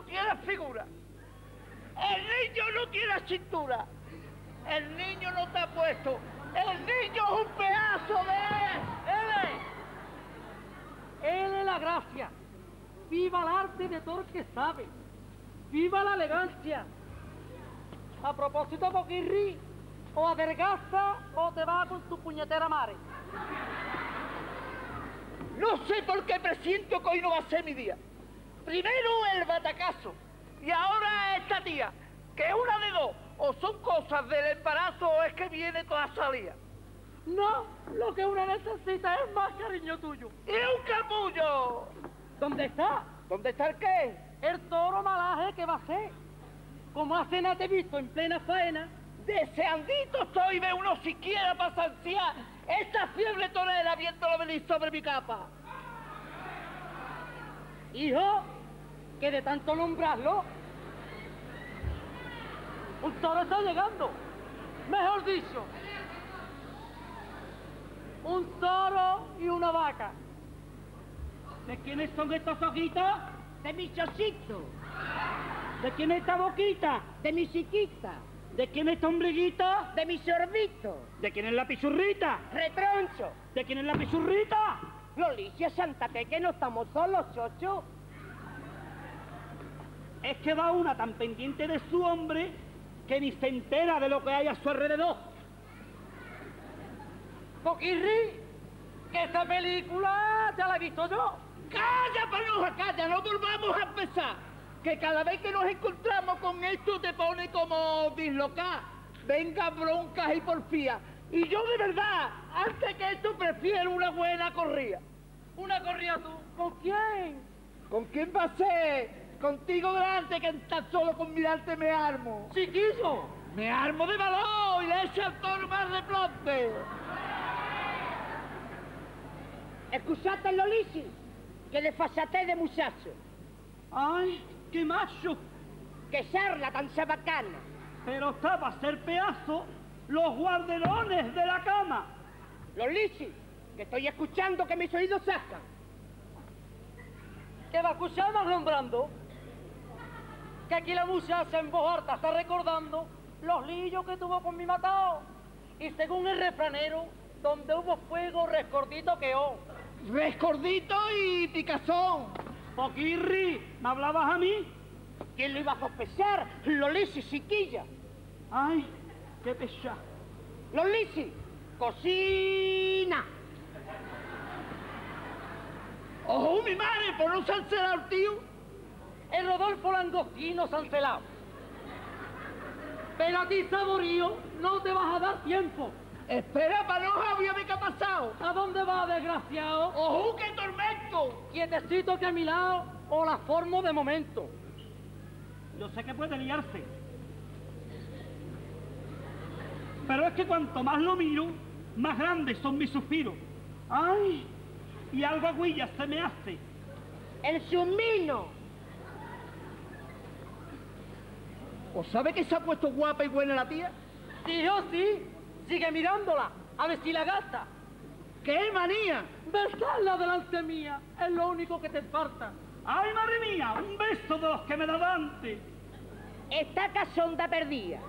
tiene figura. El niño no tiene cintura. El niño no está puesto. El niño es un pedazo de... Él es la gracia. Viva el arte de todo el que sabe. Viva la elegancia. A propósito, Poquirri, o adelgaza o te vas con tu puñetera madre. No sé por qué presiento que hoy no va a ser mi día. Primero el batacazo y ahora esta tía, que es una de dos. O son cosas del embarazo o es que viene toda salida. No, lo que una necesita es más cariño tuyo. ¡Y un capullo! ¿Dónde está? ¿Dónde está el qué? El toro malaje que va a ser. Como hace nada te he visto en plena faena. Deseandito estoy de uno siquiera para saciar esta fiebre torera viéndolo venir sobre mi capa. Hijo, que de tanto nombrarlo, un toro está llegando. Mejor dicho, un toro y una vaca. ¿De quiénes son estos ojitos? De mi chocito, ¿De quién es esta boquita? de mi chiquita, ¿De quién es esta ombliguita? de mi sorbito, ¿De quién es la pichurrita? retroncho. ¿De quién es la pichurrita? Lolicia, sántate, que no estamos solos, chocho. Es que va una tan pendiente de su hombre que ni se entera de lo que hay a su alrededor. Poquirri, que esta película ya la he visto yo. ¡Calla, Panoja, calla! No volvamos a empezar. Que cada vez que nos encontramos con esto te pone como dislocada. Venga, broncas y porfías. Y yo de verdad, antes que esto, prefiero una buena corrida. ¿Una corrida tú? ¿Con quién? ¿Con quién va a ser? Contigo delante, que tan solo con mirarte me armo. ¡Chiquillo! Me armo de valor y le echo al toro más de plante. Escusate, Lolici, que le fasate de muchacho. ¡Ay, qué macho! Que charla tan sabacana. Pero está para ser pedazo los guarderones de la cama. Lolici, que estoy escuchando que mis oídos sacan. ¿Qué va escuchando nombrando? Que aquí la muchacha en voz alta está recordando los lillos que tuvo con mi matado. Y según el refranero, donde hubo fuego, rescordito quedó. Rescordito y picazón. Poquirri, ¿me hablabas a mí? ¿Quién lo iba a sospechar? Lolici, chiquilla. ¡Ay, qué pesado! Lolici, cocina. ¡Ojo, mi madre, por no cancelar, tío! El Rodolfo Langostino Sancelao. Pero a ti, Saborío, no te vas a dar tiempo. Espera, Panoja, voy a ver qué ha pasado. ¿A dónde vas, desgraciado? ¡Ojo, qué tormento! Quietecito que a mi lado o la formo de momento. Yo sé que puede liarse. Pero es que cuanto más lo miro, más grandes son mis suspiros. ¡Ay! Y algo agüilla se me hace. El sumino. ¿O sabe que se ha puesto guapa y buena la tía? Sí, yo sí. Sigue mirándola, a ver si la gasta. ¡Qué manía! Besarla delante mía es lo único que te falta. ¡Ay, madre mía! Un beso de los que me daba antes. Esta cachonda perdida.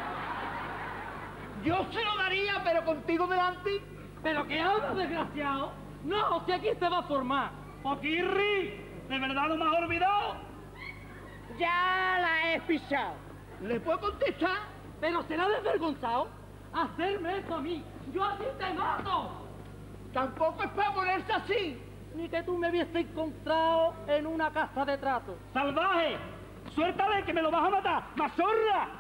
Yo se lo daría, pero contigo delante. ¿Pero qué hablas, desgraciado? No, si aquí se va a formar. Poquirri, ¿de verdad no me has olvidado? Ya la he pisado. ¿Le puedo contestar? ¿Pero será desvergonzado hacerme esto a mí? ¡Yo a ti te mato! Tampoco es para ponerse así. Ni que tú me hubiese encontrado en una casa de trato. ¡Salvaje! ¡Suéltale que me lo vas a matar! ¡Mazorra!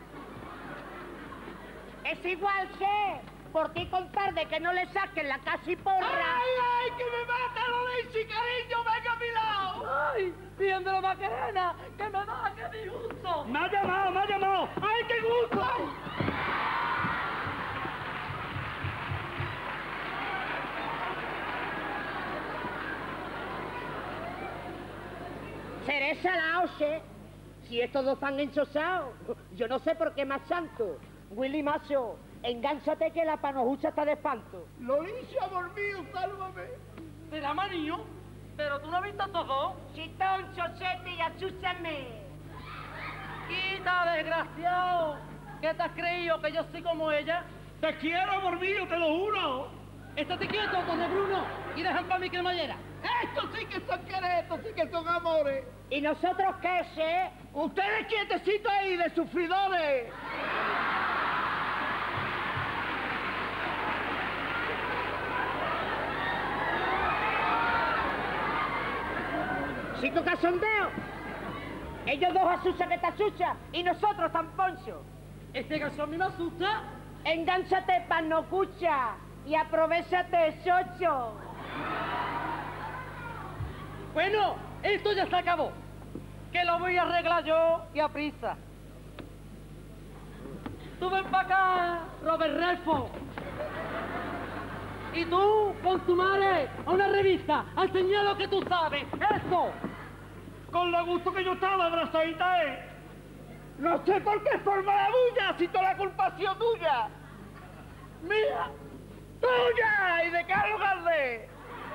Es igual que por ti contar de que no le saquen la casi porra. ¡Ay, ay, que me mata Lolici, cariño! ¡Venga a mi lado! ¡Ay! ¡Bien de la Macarena! ¡Que me da, qué disgusto! ¡Me ha llamado, me ha llamado! ¡Ay, qué gusto! Seré salao, che. Si estos dos están enchosados, yo no sé por qué más santo. Willy Macho, engánchate que la panojucha está de espanto. Lolici, amor mío, sálvame. ¿Será manío? Pero tú no has visto todo. Chitón, chochete y achúchame. Quita, desgraciado. ¿Qué te has creído? ¿Que yo soy como ella? Te quiero, amor mío, te lo juro. Estate quieto, Tony Bruno, y dejan para mi cremallera. Estos sí que son quereres, estos sí que son amores. ¿Y nosotros qué sé? Ustedes quietecitos ahí de sufridores. Cinco cachondeo. Ellos dos asucha que te achucha y nosotros tan poncho. Este garçon me asusta. Engánchate pa' no cucha y aprovechate, chocho. Bueno, esto ya se acabó. Que lo voy a arreglar yo y a prisa. Tú ven para acá, Robert Redford. Y tú, con tu madre, a una revista, a enseñar lo que tú sabes. ¡Eso! Con lo gusto que yo estaba, abrazadita, No sé por qué forma la bulla, si toda la culpa ha sido tuya. ¡Mira! ¡Tuya! ¿Y de qué lugar de?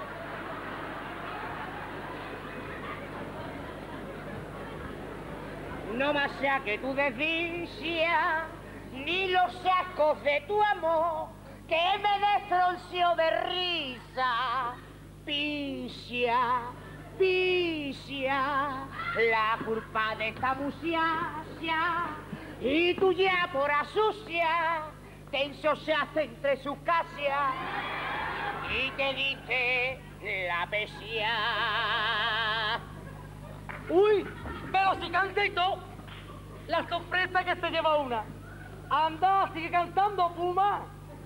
No más sea que tu desdicha, ni los sacos de tu amor, que me destronció de risa. Picia, picia, la culpa de esta muchacha, y tú ya por asucia, te ensuciaste entre sus casas, y te diste la pesia. ¡Uy! Pero si canta y todo, la sorpresa que se lleva una. Anda, sigue cantando, Puma.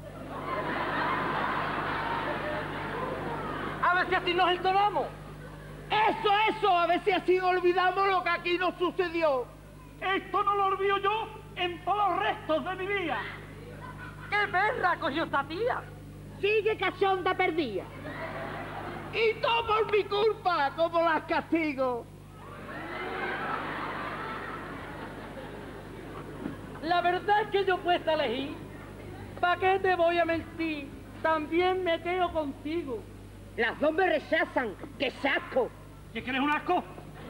A ver si así nos entonamos. Eso, a ver si así olvidamos lo que aquí nos sucedió. Esto no lo olvido yo en todos los restos de mi vida. ¡Qué perra cogió esta tía! Sigue cachonda perdida. Y todo por mi culpa, como las castigo. La verdad es que yo puesta a elegir. ¿Para qué te voy a mentir? También me quedo contigo. Las dos me rechazan. ¡Qué saco! ¿Qué quieres, un asco?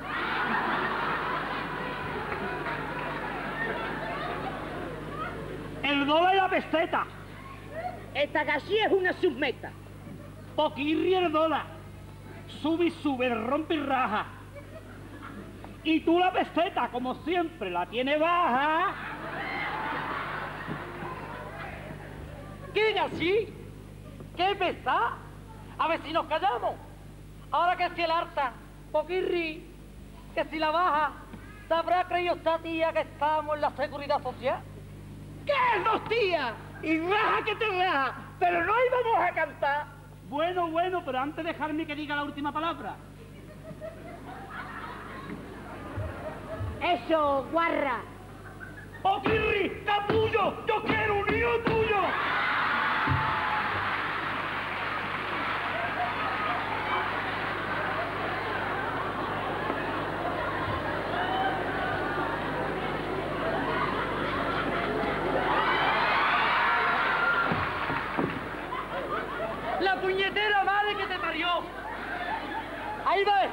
El dólar y la peseta. Esta casi es una submeta. Poquirri el dólar. Sube y sube, rompe y raja. Y tú la peseta, como siempre, la tiene baja. ¿Qué así? ¿Qué pesa? A ver si nos callamos. Ahora que si el harta, Poquirri, que si la baja, ¿se habrá creído esta tía que estamos en la seguridad social? ¿Qué es, dos tías? Y raja que te raja, pero no íbamos a cantar. Bueno, pero antes dejarme que diga la última palabra. Eso, guarra. ¡Poquirri, capullo! ¡Yo quiero un hijo tuyo! ¡La puñetera madre que te parió! ¡Ahí va!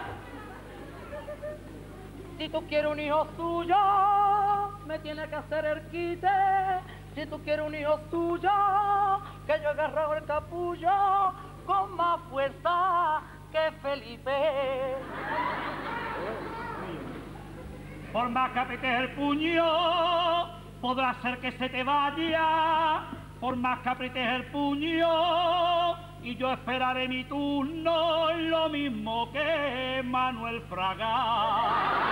Si tú quieres un hijo tuyo, me tienes que hacer el quite. Si tú quieres un hijo tuyo, que yo he agarrado el capullo con más fuerza que Felipe. Por más que apretes el puño, podrá ser que se te vaya. Por más que apretes el puño, y yo esperaré mi turno, lo mismo que Manuel Fraga.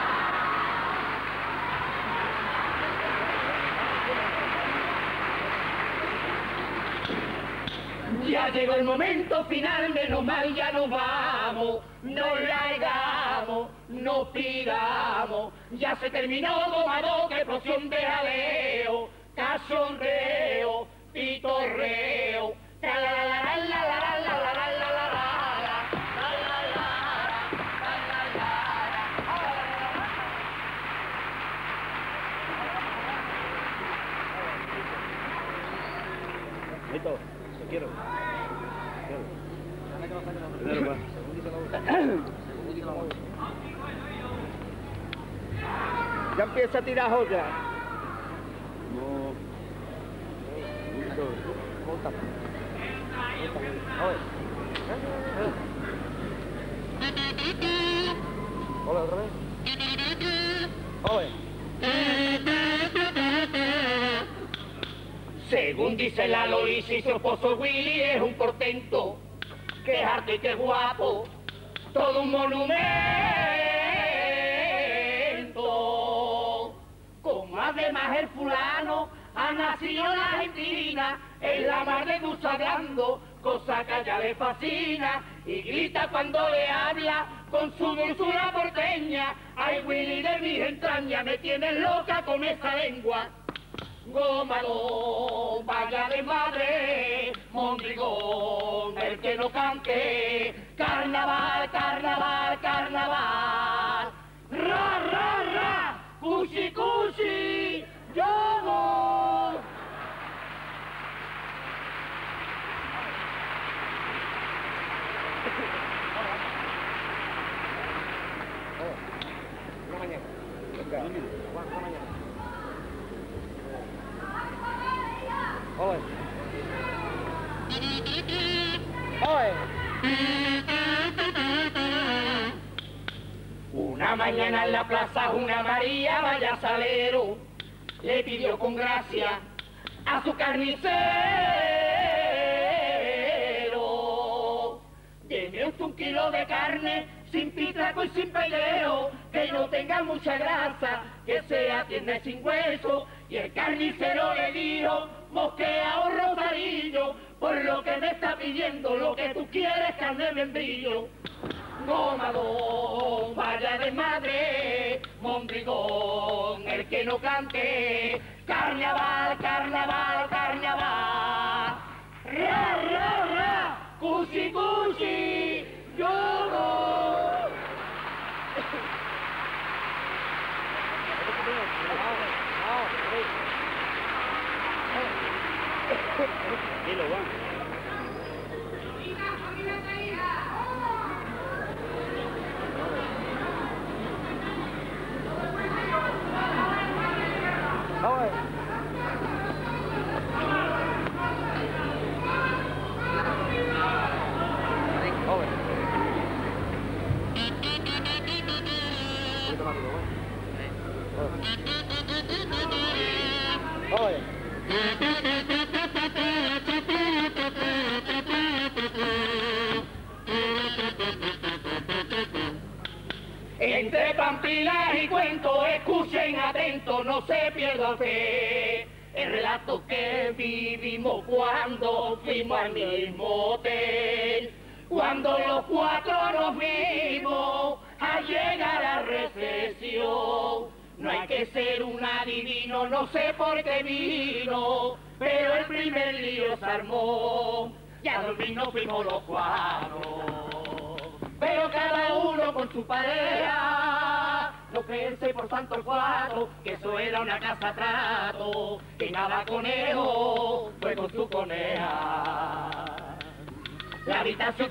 Ya llegó el momento final, menos mal ya nos vamos, nos largamos, nos piramos, ya se terminó domado, que explosión de jaleo, cachondeo, pitorreo, Te quiero. Ya empieza a tirar joya. Hola, otra vez. Hola. Según dice la Lois y su esposo Willy es un portento, que es arte y que es guapo, todo un monumento. Como además el fulano ha nacido en la Argentina, en la mar de gusto hablando, cosa que a ella le fascina, y grita cuando le habla con su dulzura porteña. Ay, Willy, de mis entrañas, me tienes loca con esa lengua. Gómalo, vaya de madre, Mondragón, el que no cante, carnaval, carnaval, carnaval, ra, ra, ra, cuchi, cuchi, yo voy. Una mañana. Una mañana. Oye. Oye. Una mañana en la plaza una María Vallasalero le pidió con gracia a su carnicero: deme usted 1 kilo de carne sin pitraco y sin peleo, que no tenga mucha grasa, que sea tierna y sin hueso. Y el carnicero le dijo: mosquea o rosarillo, por lo que me está pidiendo, lo que tú quieres, carne de membrillo. Gómalo, vaya de madre, Mondragón, el que no cante, carnaval, carnaval, carnaval, ra, ra, ra, cuchi, cuchi, yo voy. Dilo, Juan. Entre pampilas y cuentos, escuchen atento, no se pierda fe. El relato que vivimos cuando fuimos al mismo hotel, cuando los 4 nos vimos a llegar a recesión. No hay que ser un adivino, no sé por qué vino, pero el primer lío se armó. Ya dormir nos fuimos los 4, pero cada uno con su pareja. No pensé por santo 4 que eso era una casa trato, que nada conejo fue con su coneja. La habitación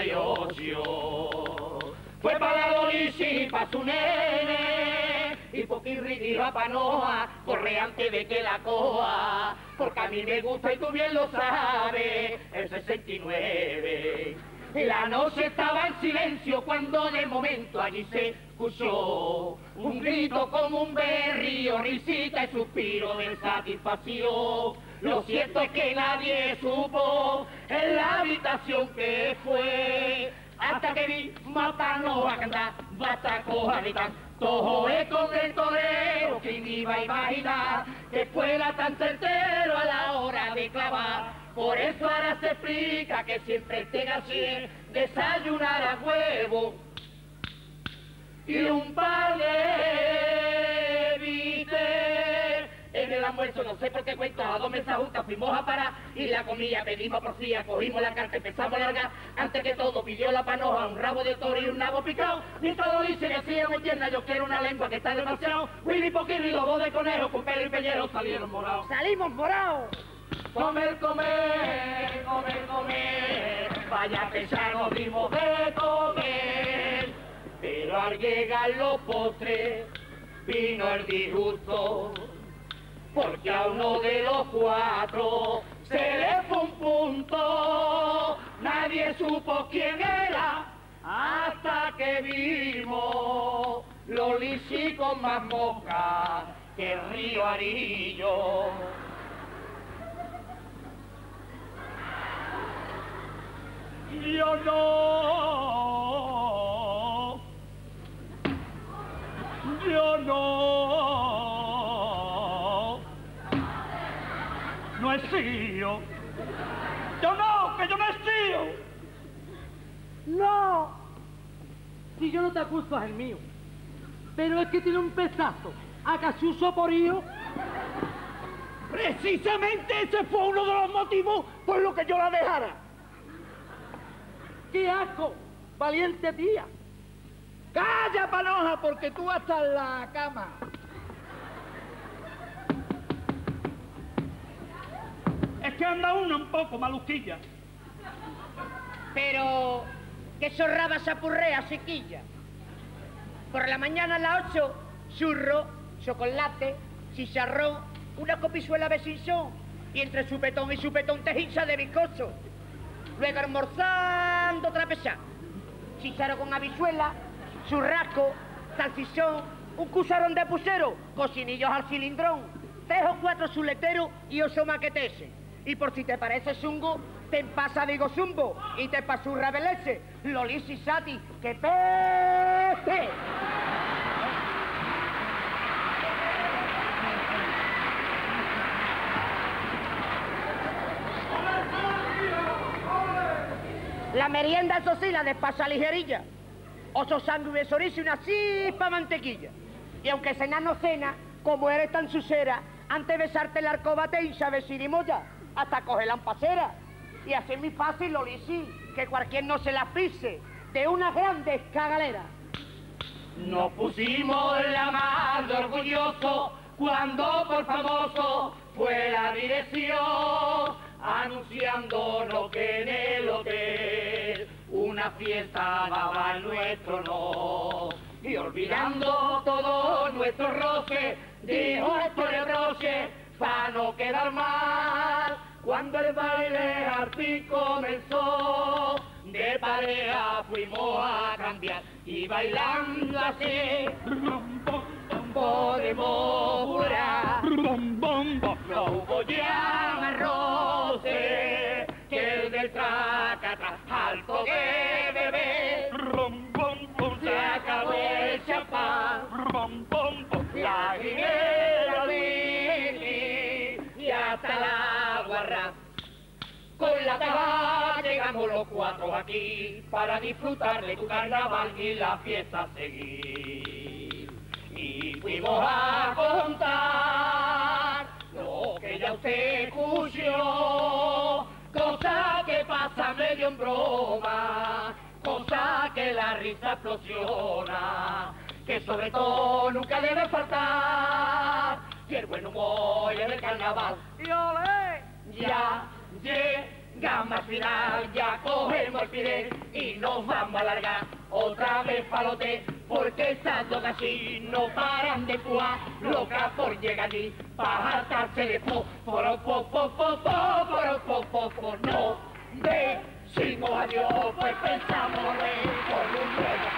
68 fue para la Doris y para su nene, y Poquirri dijo a Panoa: corre antes de que la coja, porque a mí me gusta y tú bien lo sabes, el 69. La noche estaba en silencio cuando de momento allí se escuchó un grito como un berrío, risita y suspiro de satisfacción. Lo cierto es que nadie supo en la habitación que fue, hasta que vi Mapano a cantar, basta cojadita, todo es con el torero. ¿Quién iba a imaginar que fuera tan certero a la hora de clavar? Por eso ahora se explica que siempre tenga así desayunar a huevo y un par de bitter. En el almuerzo no sé por qué cuento, a 2 mesas juntas fuimos a parar y la comida pedimos por fría, cogimos la carta, empezamos a largar. Antes que todo pidió la Panoja un rabo de toro y un nabo picado. Ni todo dice que hacía muy tierna, yo quiero una lengua que está demasiado. Willy Poquirri y los 2 de conejo con pelo y peñero salieron morados. ¡Salimos morados! Comer, comer, comer, comer, vaya pensar nos dimos de comer, pero al llegar los postres vino el disgusto, porque a uno de los cuatro se le fue un punto, nadie supo quién era, hasta que vimos los lisis con más mosca que el río Arillo. Yo no he sido. Que yo no he sido. ¡No! Si yo no te acuso, es el mío. Pero es que tiene un pesazo. ¿Acaso por hijo? Precisamente ese fue uno de los motivos por los que yo la dejara. ¡Qué asco! ¡Valiente tía! ¡Calla, panoja, porque tú vas a estar en la cama! Es que anda uno un poco maluquilla. Pero que zorraba esa purrea, sequilla. Por la mañana a las 8, churro, chocolate, chicharrón, una copizuela de sinsón y entre supetón y supetón tejinza de bizcocho. Luego almorzando otra pesada. Chicharrón con habichuela, churrasco, salchichón, un cucharón de puchero, cocinillos al cilindrón, 3 o 4 chuleteros y 8 maqueteses. Y por si te parece zungo, te pasa digo zumbo y te pasurra de leche, lolis y sati, que peste. La merienda, eso sí, la despasa ligerilla. 8 sándwiches de chorizo y una chispa mantequilla. Y aunque cena no cena, como eres tan susera, antes de besarte la arcobate y sabes sirimoya, hasta coger la ampacera. Y así es muy fácil, Lolisi, que cualquier no se la pise, de una grande cagalera. Nos pusimos la más de orgulloso cuando por famoso fue la dirección, anunciándonos que en el hotel una fiesta daba en nuestro honor. Y olvidando todo nuestro roce, dijo por el broche, pa' no quedar mal. Cuando el baile al fin comenzó, de pareja fuimos a cambiar y bailando así podemos jurar. No hubo ya más roce que el del tracata, alto de bebé. Se acabó el champán, la guinera y hasta la guarra. Con la taga llegamos los 4 aquí para disfrutar de tu carnaval y la fiesta seguir. Y fuimos a contar lo que ya usted escuchó, cosa que pasa medio en broma, cosa que la risa explosiona, que sobre todo nunca debe faltar, y el buen humor en el carnaval. ¡Y olé! Ya llegamos al final, ya cogemos el pide y nos vamos a alargar otra vez palote, porque estas dos así no paran de jugar, locas por llegar allí, para hartarse de no decimos adiós, pues pensamos con un nuevo